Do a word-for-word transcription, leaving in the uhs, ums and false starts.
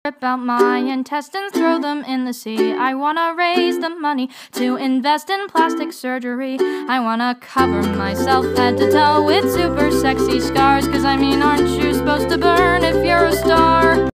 Rip out my intestines, throw them in the sea. I wanna raise the money to invest in plastic surgery. I wanna cover myself head to toe with super sexy scars, 'cause I mean, aren't you supposed to burn if you're a star?